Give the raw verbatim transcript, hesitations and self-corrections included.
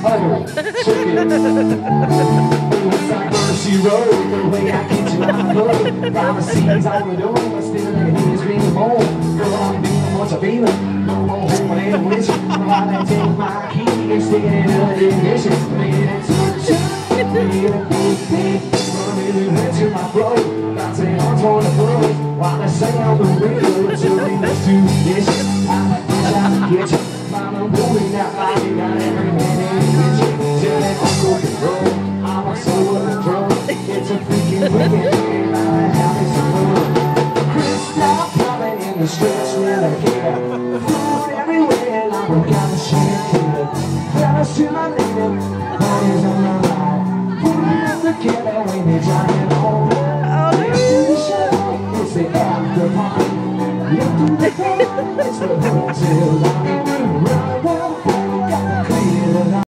title. Check it. Once I first you road, the way I get you out of love. Promises on the door, but still the he's being more. Girl, I'm being what's a feeling. No more home and wish. While I take my key and stick it in the ignition. Make it sunshine, make it a big, big. Running into my flow, bouncing on toward the floor. While I say on the radio, it's a remix to this. I wish I could get you. Mama moving that body, got every minute in the kitchen. Till that uncle can roll. I'm a soul of the drum. It's a freaking wicked game. I'm having some fun. Crystal popping in the streets where I care. Food everywhere, and I'm a kind of shit kid. Fellas to my nigga, bodies on my ride. Pulling up together when they're driving home. Next to the show, it's the after party. Look to the front, it's the hotel lobby.